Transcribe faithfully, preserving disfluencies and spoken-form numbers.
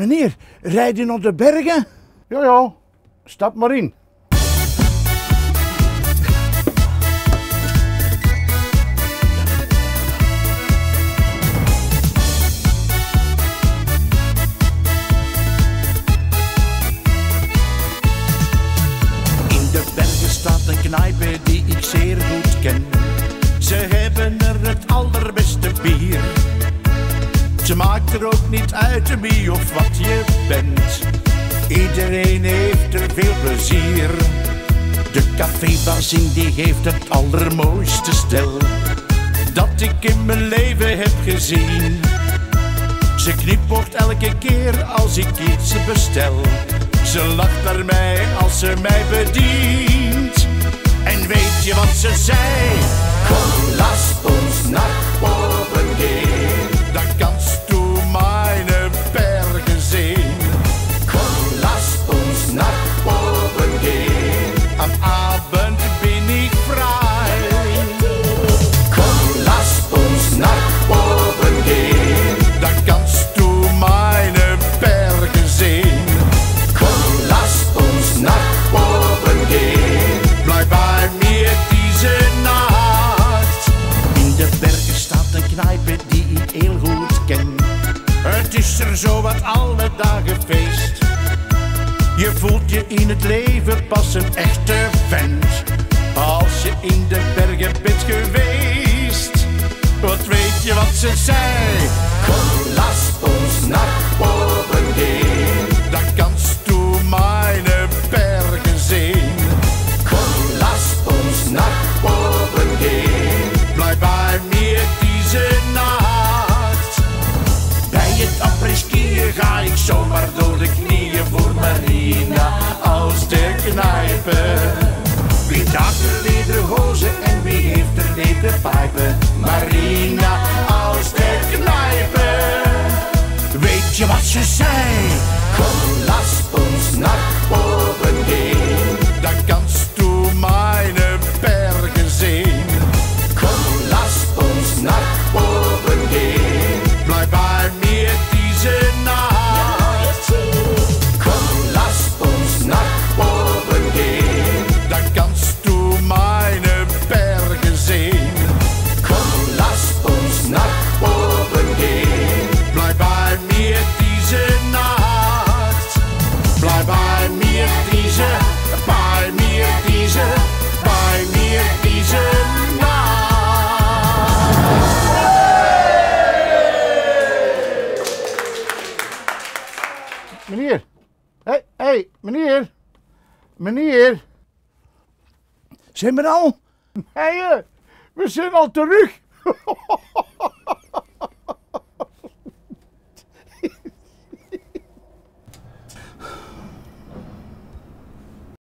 Meneer, rijdt u naar de bergen? Ja, ja, stap maar in. In de bergen staat een knijpe die ik zeer goed ken. Ze hebben er het allerbeste bier. Ze maakt er ook niet uit wie of wat je bent. Iedereen heeft er veel plezier. De cafébazin die heeft het allermooiste stel dat ik in mijn leven heb gezien. Ze knipocht elke keer als ik iets bestel. Ze lacht naar mij als ze mij bedient. En weet je wat ze zei? Kom, laat ons naar boven gaan. Dan kannst du meine bergen zien. Kom, laat ons naar boven gaan. Am Abend bin ik vrij. Kom, laat ons naar boven gaan. Dan kannst du meine bergen zien. Kom, laat ons naar boven gaan. Blijf bij mir deze nacht. In de bergen staat een knijpe die ik heel goed ken. Het is er zo wat alle dagen feest. Je voelt je in het leven pas een echte vent als je in de bergen bent geweest. Wat weet je wat ze zei? Kom, laat ons naar boven gaan. Dan kannst du meine bergen zien. Kom, laat ons naar boven gaan. Blijf bij mir deze nacht. Bij het après-skiën ga ik zomaar door de knieën voor Marina als de knijpe. Wie draagt er lederhozen en wie heeft er lederpijpen? Marina als de knijpe. Weet je wat ze zei? Kom, laat ons naar boven gaan. Dan kannst du meine bergen zien. Kom, laat ons naar boven gaan. Blijf bij mir deze nacht. Kom, laat ons naar boven gaan. Dan kannst du meine bergen zien. Kom, laat ons naar boven gaan. Blijf bij mir deze nacht. Blijf bij mir deze, bij mir deze, bij mir deze nacht. Meneer. Hé, hey, hey, meneer. Meneer. Zijn we al? Hé, hey, we zijn al terug.